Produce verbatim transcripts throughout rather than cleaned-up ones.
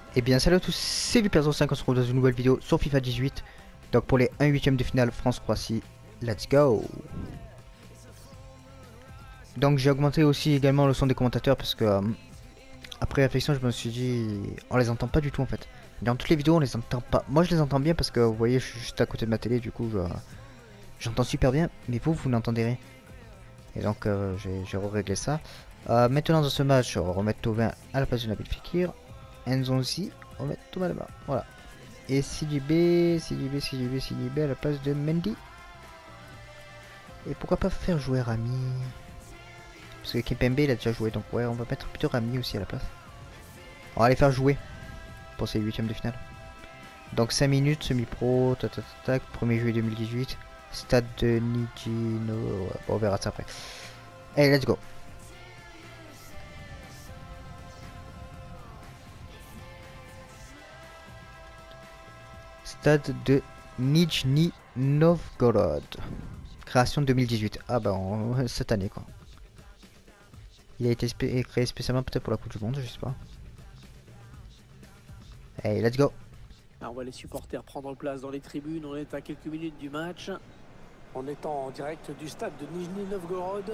Et bien salut à tous, c'est Viper zéro cinq, on se retrouve dans une nouvelle vidéo sur FIFA dix-huit. Donc pour les un huitième de finale France-Croatie, let's go. Donc j'ai augmenté aussi également le son des commentateurs parce que euh, après réflexion je me suis dit on les entend pas du tout en fait. Dans toutes les vidéos on les entend pas. Moi je les entends bien parce que vous voyez je suis juste à côté de ma télé, du coup j'entends super bien, mais vous vous n'entendez rien. Et donc euh, j'ai réglé ça. Euh, maintenant dans ce match on va remettre Tovin à la place de Nabil Fekir. Nzonzi, on va mettre Thomas là-bas, voilà. Et C J B, C J B, C J B, C J B à la place de Mendy. Et pourquoi pas faire jouer Rami? Parce que Kipembe il a déjà joué, donc ouais, on va mettre plutôt Rami aussi à la place. On va les faire jouer pour ces huitièmes de finale. Donc cinq minutes, semi-pro, tac tac tac, premier juillet deux mille dix-huit, stade de Nijino, ouais, bon, on verra ça après. Allez, let's go. Stade de Nijni Novgorod. Création deux mille dix-huit. Ah bah on, cette année quoi. Il a été spé créé spécialement peut-être pour la Coupe du Monde, je sais pas. Hey, let's go. Alors on va les supporters prendre place dans les tribunes. On est à quelques minutes du match. On est en direct du stade de Nijni Novgorod.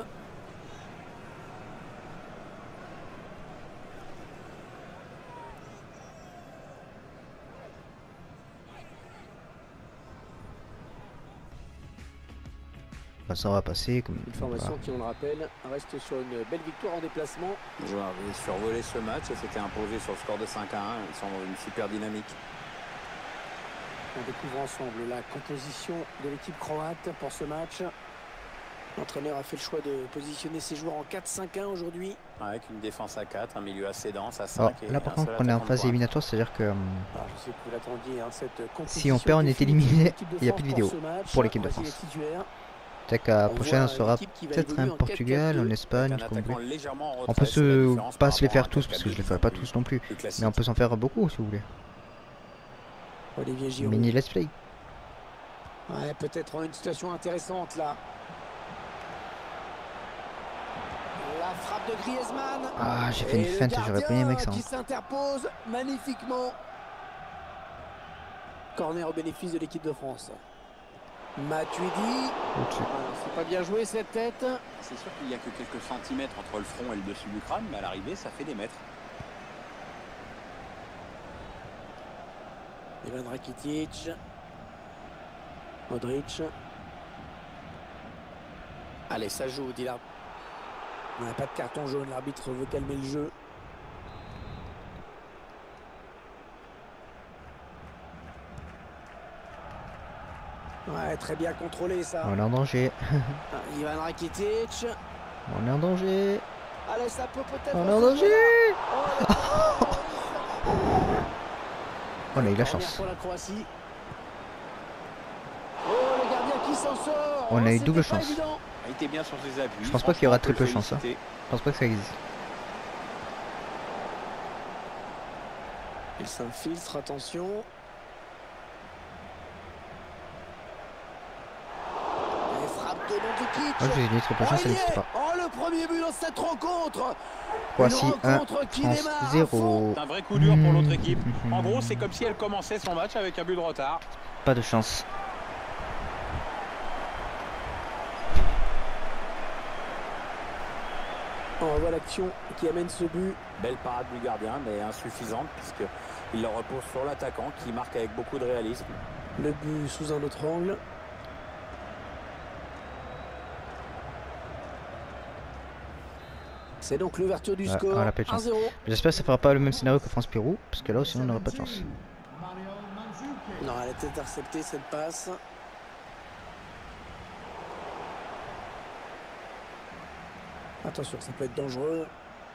Bah, ça va passer comme une formation voilà. Qui, on le rappelle, reste sur une belle victoire en déplacement. Les joueurs avaient survolé ce match et s'était imposé sur le score de cinq à un. Ils sont dans une super dynamique. On découvre ensemble la composition de l'équipe croate pour ce match. L'entraîneur a fait le choix de positionner ses joueurs en quatre cinq un aujourd'hui. Avec une défense à quatre, un milieu assez dense à cinq. Alors, là par contre on est en phase éliminatoire, c'est-à-dire que hum, alors, je sais que vous l'attendiez, hein, cette si on perd on est éliminé, il n'y a plus de vidéo pour l'équipe de France. Peut-être qu'à la prochaine on sera peut-être un Portugal, en Espagne, on peut se pas se les faire tous parce que je les ferai pas tous non plus, mais on peut s'en faire beaucoup si vous voulez. Olivier Giroud. Mini let's play. Ouais, peut-être une situation intéressante là. La frappe de Griezmann. Ah, j'ai fait une feinte et j'aurais pas aimé avec ça. Qui s'interpose magnifiquement. Corner au bénéfice de l'équipe de France. Matuidi. C'est pas bien joué cette tête. C'est sûr qu'il n'y a que quelques centimètres entre le front et le dessus du crâne, mais à l'arrivée ça fait des mètres. Ivan Rakitic. Modric. Allez, ça joue, dit là. On n'a pas de carton jaune, l'arbitre veut calmer le jeu. Ouais, très bien contrôlé ça. On est en danger. Ivan Rakitic. On est en danger. Allez, ça peut peut-être. On est en danger. On a eu la chance. Pour la Croatie. Oh, le gardien qui s'en sort. On a eu double chance. Il était bien sur ses appuis. Je pense pas qu'il y aura triple chance. Hein. Je pense pas que ça existe. Il s'infiltre, attention. Et frappe de Mandzukic. Moi j'ai dit triple chance, ça n'existe pas. Oh, le premier but dans cette rencontre. Voici un France zéro. C'est un vrai coup dur pour l'autre équipe. En gros, c'est comme si elle commençait son match avec un but de retard. Pas de chance. On voit l'action qui amène ce but. Belle parade du gardien, mais insuffisante puisqu'il le repose sur l'attaquant qui marque avec beaucoup de réalisme. Le but sous un autre angle. C'est donc l'ouverture du score. Ah, un zéro. J'espère que ça fera pas le même scénario que France-Pérou, parce que là sinon on n'aura pas de chance. Non, elle a été interceptée cette passe. Attention, ça peut être dangereux.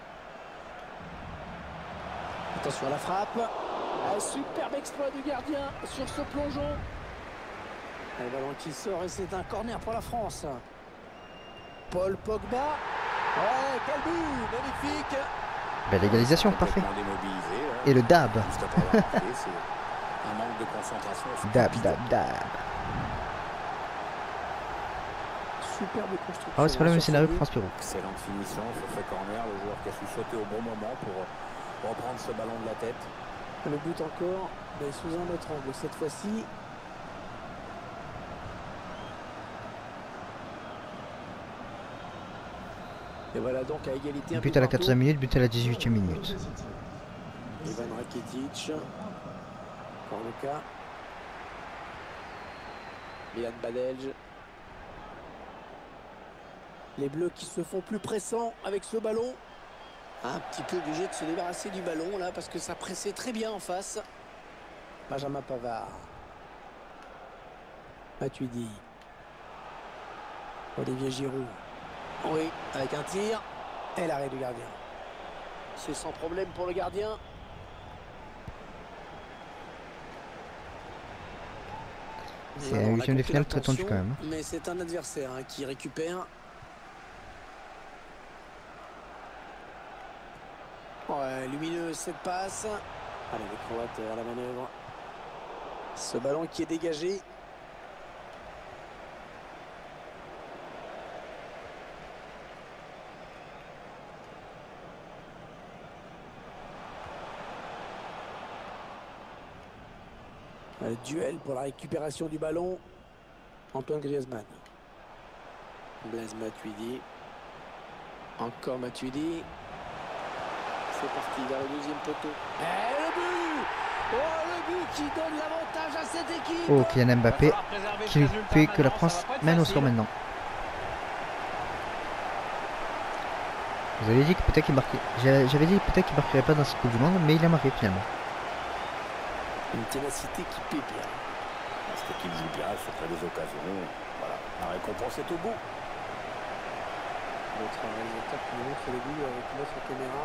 Attention à la frappe. Un superbe exploit du gardien sur ce plongeon. Le ballon qui sort et c'est un corner pour la France. Paul Pogba. Ouais, quel but, magnifique. Belle égalisation, parfait. Et le dab. Un manque de concentration. Dab, dab, dab. Superbe construction. Ah ouais, c'est pas le même scénario que France-Pérou. Excellente finition sur ce corner, le joueur qui a su sauter au bon moment pour reprendre ce ballon de la tête. Le but encore, mais sous un autre angle cette fois-ci. Et voilà donc à égalité. But à la quatorzième minute, but à la dix-huitième minute. Ivan Rakitic. Encore le cas. Milan Badelj. Les Bleus qui se font plus pressants avec ce ballon. Un petit peu obligé de se débarrasser du ballon là parce que ça pressait très bien en face. Benjamin Pavard. Matuidi. Olivier Giroud. Oui, avec un tir. Et l'arrêt du gardien. C'est sans problème pour le gardien. C'est un huitième de finale très tendu quand même. Mais c'est un adversaire hein, qui récupère. Ouais, lumineux cette passe. Allez, les Croates à la manœuvre. Ce ballon qui est dégagé. Le duel pour la récupération du ballon. Antoine Griezmann. Blaise Matuidi. Encore Matuidi. C'est parti vers le deuxième poteau. Et le but! Oh, le but qui donne l'avantage à cette équipe! Oh, Kylian Mbappé qui fait que la France mène au score maintenant. Vous avez dit que peut-être qu'il marquait. J'avais dit peut-être qu'il marquerait pas dans cette Coupe du Monde, mais il a marqué finalement. Une ténacité qui paie bien. Cette équipe joue bien, se crée des occasions. Voilà, la récompense est au bout. Notre réalisateur qui nous montre le but avec notre caméra.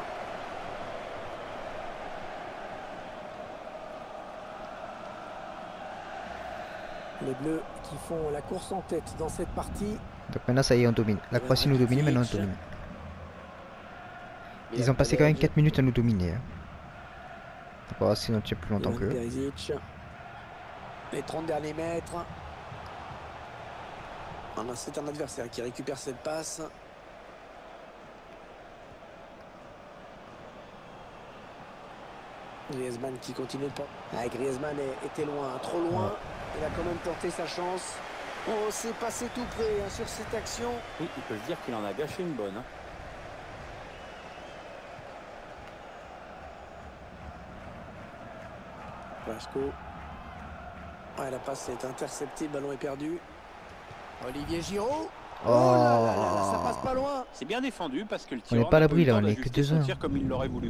Les Bleus qui font la course en tête dans cette partie. Donc maintenant ça y est, on domine. La Croatie nous domine, maintenant on domine. Ils ont passé quand même quatre minutes à nous dominer. Hein. On va voir si on tient plus longtemps qu'eux. Les trente derniers mètres. C'est un adversaire qui récupère cette passe. Griezmann qui continue de pas. Ah, Griezmann était loin, trop loin. Il a quand même tenté sa chance. Oh, c'est passé tout près hein, sur cette action. Oui, il peut se dire qu'il en a gâché une bonne. Hein. Vasco. Ouais, la passe est interceptée, le ballon est perdu. Olivier Giroud. Oh, oh là là là, ça passe pas loin. C'est bien défendu parce que le tir. On n'est pas à l'abri là, on est que deux heures. Tir comme il l'aurait voulu.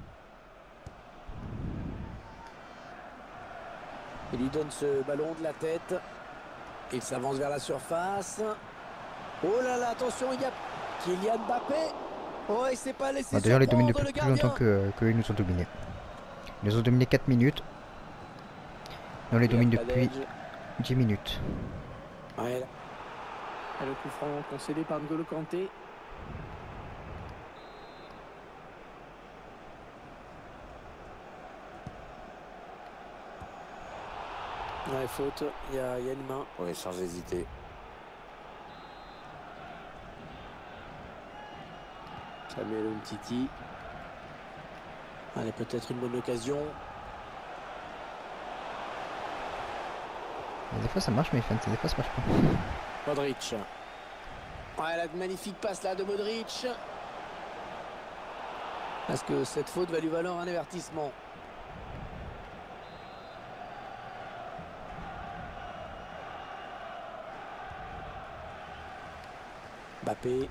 Il lui donne ce ballon de la tête. Il s'avance vers la surface. Oh là là, attention, il y a Kylian Mbappé. Oh, il s'est pas laissé. Ah, d'ailleurs, les domine depuis plus longtemps que qu'ils nous ont dominés. Ils nous ont dominé quatre minutes. On les domine depuis dix minutes. Ouais, le coup franc concédé par N'Golo Kanté. Ouais, faute, il y, y a une main. Oui, sans hésiter. Samuel Umtiti. Allez, peut-être une bonne occasion. Des fois ça marche, mais des fois ça marche pas. Modric. Ouais, la magnifique passe là de Modric. Parce que cette faute va lui valoir un avertissement. Mbappé.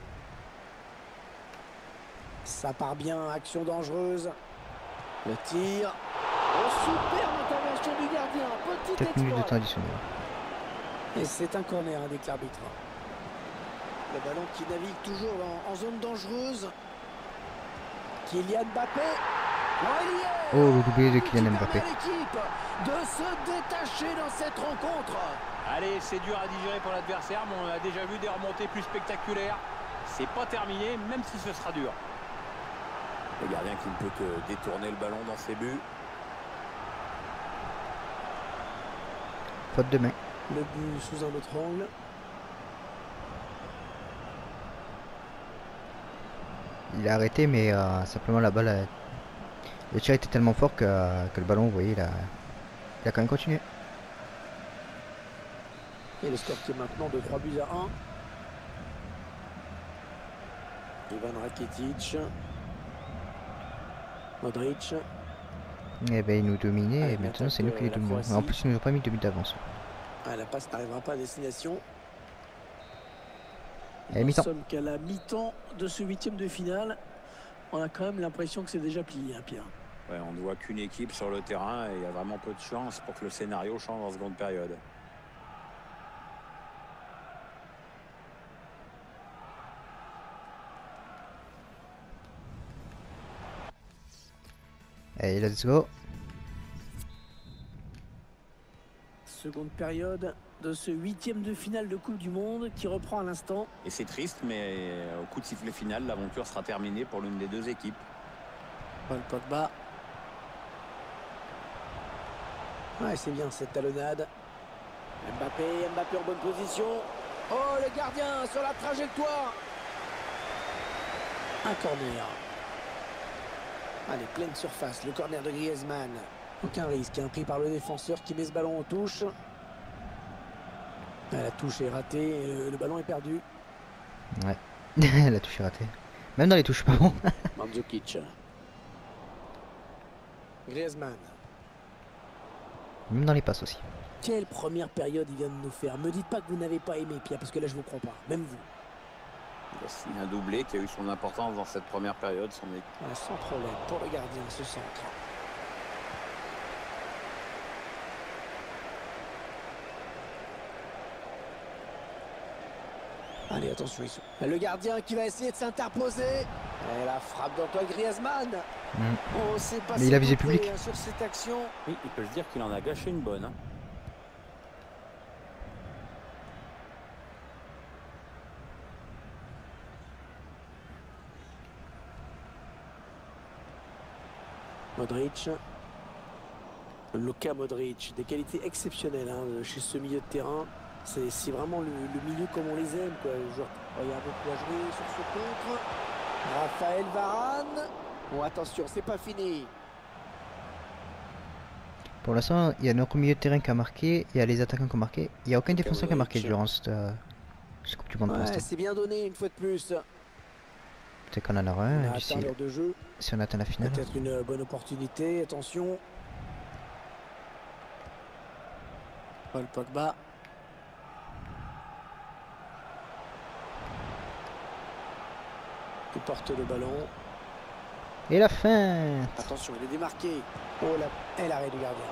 Ça part bien, action dangereuse. Le tir. Oh, superbe intervention du gardien. Petit quatre minutes de temps additionnel. Et c'est un corner avec l'arbitre. Le ballon qui navigue toujours en, en zone dangereuse. Kylian Mbappé. Oh, le doublé de Kylian Mbappé. De se détacher dans cette rencontre. Allez, c'est dur à digérer pour l'adversaire, mais on a déjà vu des remontées plus spectaculaires. C'est pas terminé, même si ce sera dur. Le gardien qui ne peut que détourner le ballon dans ses buts. Faute de main. Le but sous un autre angle. Il a arrêté, mais euh, simplement la balle a... Le tir était tellement fort que, que le ballon, vous voyez, il a, il a quand même continué. Et le score qui est maintenant de trois buts à un. Ivan Rakitic. Modric. Et ben, il nous dominait Allez, et maintenant c'est nous qui les la dominons. Croatie. En plus, ils nous ont pas mis de but d'avance. Ah, la passe n'arrivera pas à destination. Et Nous mi-temps. sommes qu'à la mi-temps de ce huitième de finale. On a quand même l'impression que c'est déjà plié, hein, Pierre. Ouais, on ne voit qu'une équipe sur le terrain et il y a vraiment peu de chance pour que le scénario change en seconde période. Allez, let's go. Seconde période de ce huitième de finale de Coupe du Monde qui reprend à l'instant. Et c'est triste, mais au coup de sifflet final, l'aventure sera terminée pour l'une des deux équipes. Paul Pogba. Ouais, c'est bien cette talonnade. Mbappé, Mbappé en bonne position. Oh, le gardien sur la trajectoire. Un corner. Allez, pleine surface, le corner de Griezmann. Aucun risque, hein, pris par le défenseur qui met ce ballon en touche. Ah, la touche est ratée et le, le ballon est perdu. Ouais, la touche est ratée. Même dans les touches, pas bon. Mandzukic. Griezmann. Même dans les passes aussi. Quelle première période il vient de nous faire. Me dites pas que vous n'avez pas aimé, Pierre, parce que là je vous crois pas. Même vous. Il a signé un doublé qui a eu son importance dans cette première période. Son équipe. Ah, sans problème pour le gardien, ce centre. Allez, attention, ils sont... Le gardien qui va essayer de s'interposer. Et la frappe d'Antoine Griezmann. Mm. Oh, c'est pas Mais il a visé public. sur cette action. Oui, il peut se dire qu'il en a gâché une bonne. Hein. Modric. Luka Modric, des qualités exceptionnelles hein, chez ce milieu de terrain. C'est vraiment le, le milieu comme on les aime, quoi. Le joueur, il y a beaucoup à jouer sur ce contre. Raphaël Varane. Bon, attention, c'est pas fini. Pour l'instant, il y a notre milieu de terrain qui a marqué, il y a les attaquants qui ont marqué. Il n'y a aucun Luka défenseur qui a marqué Modric. durant cette, euh, cette Coupe du Monde pour Ouais, l'instant. c'est bien donné une fois de plus. C'est qu'on en aura On un a d'ici. atteint l'heure de jeu. Si on atteint la finale. Peut-être une bonne opportunité. Attention. Paul Pogba. Il porte le ballon. Et la fin. Attention, il est démarqué. Oh là, et l'arrêt du gardien.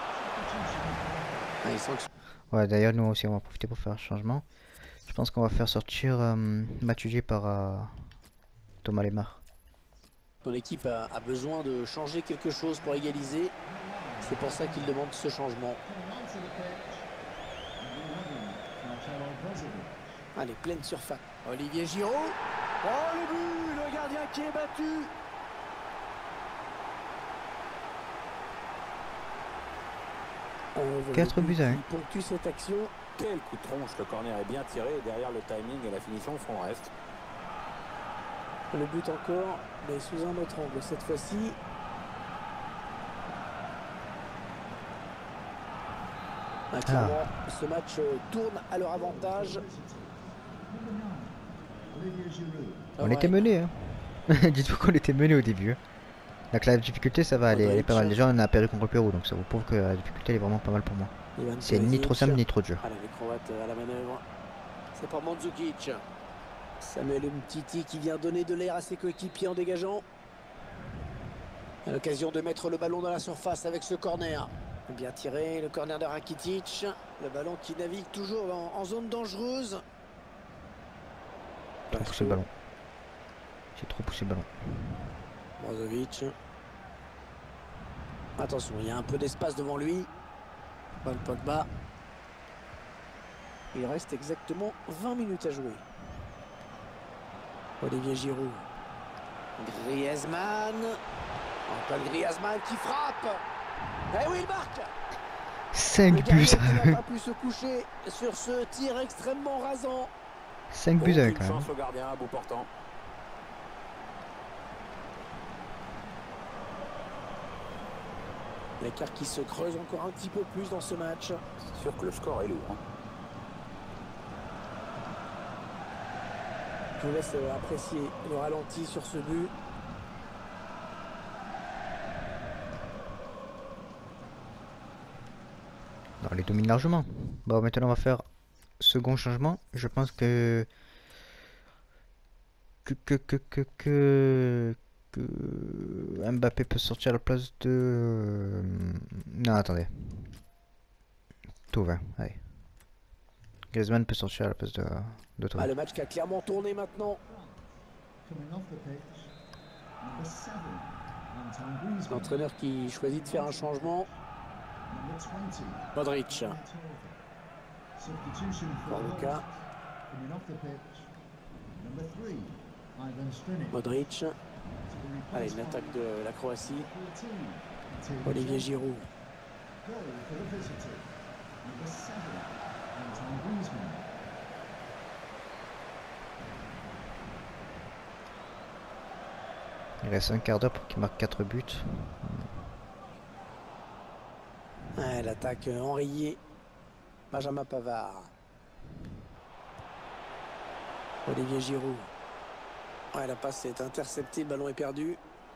Ah, il sanctionne. Ouais, d'ailleurs, nous aussi, on va profiter pour faire un changement. Je pense qu'on va faire sortir euh, Matuidi par euh, Thomas Lemar. Ton équipe a, a besoin de changer quelque chose pour égaliser. C'est pour ça qu'il demande ce changement. Allez, pleine surface. Olivier Giroud. Oh, le but, le gardien qui est battu. quatre buts à un. Il ponctue cette action. Quel coup de tronche, le corner est bien tiré et derrière le timing et la finition font le reste. Le but encore, mais sous un autre angle cette fois-ci. Ah, clairement, ah. Ce match euh, tourne à leur avantage. On ouais. était mené, hein. Dites-vous qu'on était mené au début. Hein. Donc la difficulté, ça va aller, elle est pas mal. Déjà, on a perdu contre le Pérou, donc ça vous prouve que la difficulté elle est vraiment pas mal pour moi. C'est ni trop simple ni trop dur. Allez, les Croates à la manœuvre. C'est pour Mandzukic. Samuel Umtiti qui vient donner de l'air à ses coéquipiers en dégageant. À l'occasion de mettre le ballon dans la surface avec ce corner. Bien tiré, le corner de Rakitic. Le ballon qui navigue toujours en, en zone dangereuse. Trop poussé le ballon. J'ai trop poussé le ballon. Brozovic. Attention, il y a un peu d'espace devant lui. Paul Pogba. Il reste exactement vingt minutes à jouer. Olivier Giroud. Griezmann. Antoine Griezmann qui frappe. Eh oui, il marque. cinq buts à un. Il n'a un. pas pu se coucher sur ce tir extrêmement rasant. cinq buts à un Aucune quand même. chance au gardien à bout portant. L'écart qui se creuse encore un petit peu plus dans ce match. C'est sûr que le score est lourd. Hein. Je vous laisse apprécier le ralenti sur ce but. Non, on les domine largement. Bon, maintenant on va faire second changement. Je pense que que que que que que, que... Mbappé peut sortir à la place de. Non, attendez. Tout va. Allez. Griezmann peut sortir à la place de de Ah, le match qui a clairement tourné maintenant. L'entraîneur qui choisit de faire un changement. Modric. Pour Lucas. Modric. Allez, une attaque de la Croatie. Olivier Giroud. Il reste un quart d'heure pour qu'il marque quatre buts. Ouais, l'attaque enrayée. Benjamin Pavard. Olivier Giroud. Ouais, la passe est interceptée, le ballon est perdu.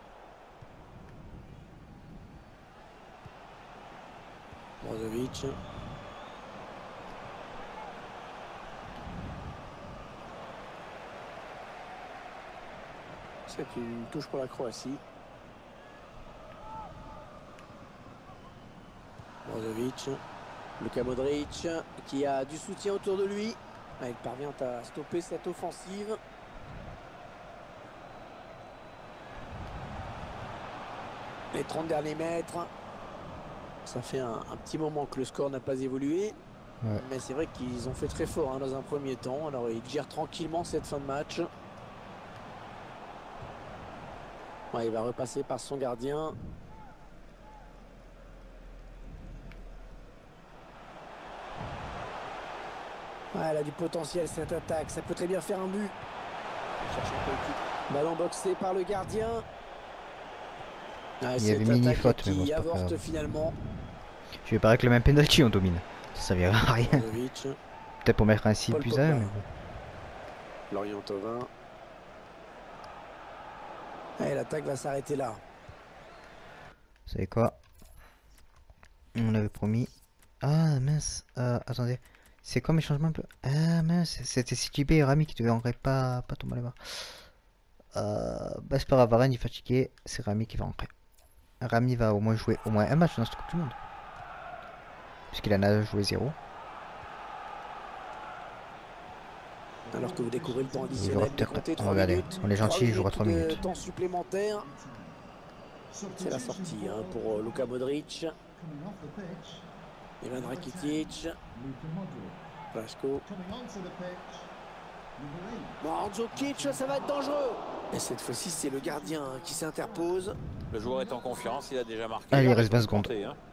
Brozovic. C'est une touche pour la Croatie. Brozovic. Luka Modric qui a du soutien autour de lui. Il parvient à stopper cette offensive. Les trente derniers mètres. Ça fait un, un petit moment que le score n'a pas évolué. Ouais. Mais c'est vrai qu'ils ont fait très fort hein, dans un premier temps. Alors ils gèrent tranquillement cette fin de match. Ouais, il va repasser par son gardien. Ouais, elle a du potentiel cette attaque. Ça peut très bien faire un but. Ballon boxé par le gardien. Ouais, il y avait mini faute, qui mais bon, c'est pas avorte grave. finalement. Je vais paraître que le même penalty on domine. Ça servira à rien. Brozovic. Peut-être pour mettre un six Paul plus un, Pogba. mais bon. Lorient Thauvin. Et l'attaque va s'arrêter là. Vous savez quoi? On avait promis. Ah mince. Euh, attendez. C'est quoi mes changements un peu? Ah mince. C'était C J B et Rami qui devaient en vrai pas, pas tomber là-bas. Euh, bah c'est pas grave. Varane il est fatigué. C'est Rami qui va rentrer. Rami va au moins jouer au moins un match dans cette Coupe du Monde. Puisqu'il en a joué zéro. Alors que vous découvrez le temps Il jouera additionnel, peut-être. décompté On trois va regarder. minutes. On est gentil, il jouera trois de minutes. temps supplémentaire. C'est la sortie hein, pour euh, Luka Modric. Ivan Rakitic. Blasco. Mandzukic, ça va être dangereux. Et cette fois-ci, c'est le gardien hein, qui s'interpose. Le joueur est en confiance, il a déjà marqué. Allez, il reste faut vingt le secondes. compter, hein.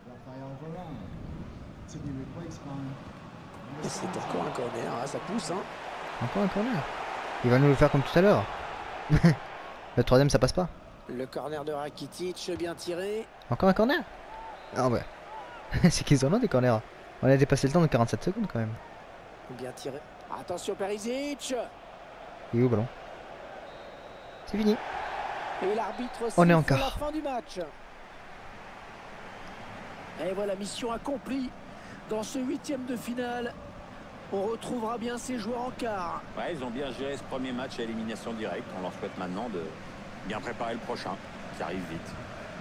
Et c'est encore un corner, hein, ça pousse. Hein. Encore un corner. Il va nous le faire comme tout à l'heure. Le troisième ça passe pas. Le corner de Rakitic, bien tiré. Encore un corner. Ah ouais. C'est qu'ils en ont des corners. On a dépassé le temps de quarante-sept secondes quand même. Bien tiré. Attention Perisic. Il est où le ballon? C'est fini. Et l'arbitre On est en siffle la quart. fin du match. Et voilà, mission accomplie. Dans ce huitième de finale, on retrouvera bien ces joueurs en quart. Ouais, ils ont bien géré ce premier match à élimination directe. On leur souhaite maintenant de bien préparer le prochain, qui arrive vite.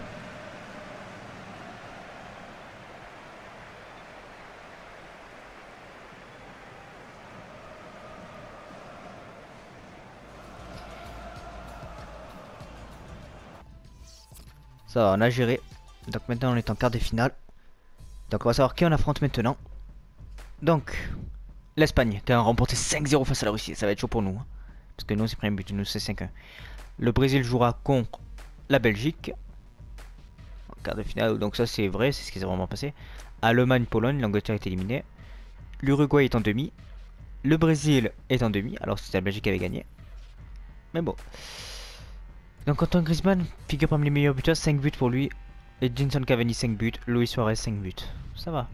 Ça va, on a géré. Donc maintenant on est en quart de finale. Donc on va savoir qui on affronte maintenant. Donc, l'Espagne qui a remporté cinq zéro face à la Russie. Ça va être chaud pour nous. Hein. Parce que nous c'est pris un but, nous c'est cinq un. Le Brésil jouera contre la Belgique. En quart de finale, donc ça c'est vrai, c'est ce qui s'est vraiment passé. Allemagne, Pologne, l'Angleterre est éliminée. L'Uruguay est en demi. Le Brésil est en demi, alors c'était la Belgique qui avait gagné. Mais bon. Donc Antoine Griezmann figure parmi les meilleurs buteurs, cinq buts pour lui Edinson Cavani cinq buts, Luis Suarez cinq buts. Ça va.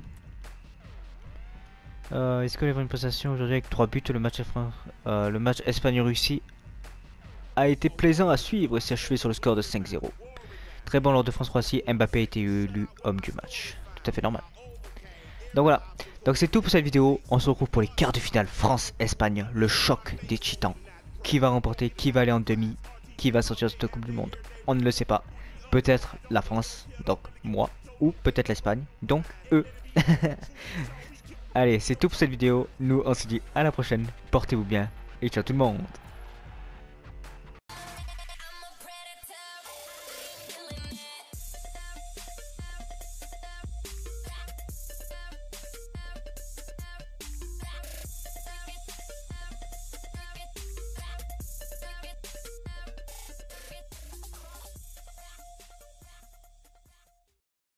Euh, Est-ce que les une prestation aujourd'hui avec trois buts, le match, euh, le match Espagne-Russie a été plaisant à suivre et s'est achevé sur le score de cinq zéro. Très bon lors de France-Croatie, Mbappé a été élu homme du match. Tout à fait normal. Donc voilà, donc c'est tout pour cette vidéo. On se retrouve pour les quarts de finale France-Espagne, le choc des titans. Qui va remporter, qui va aller en demi, qui va sortir de cette Coupe du Monde, on ne le sait pas. Peut-être la France, donc moi, ou peut-être l'Espagne, donc eux. Allez, c'est tout pour cette vidéo. Nous, on se dit à la prochaine. Portez-vous bien et ciao tout le monde.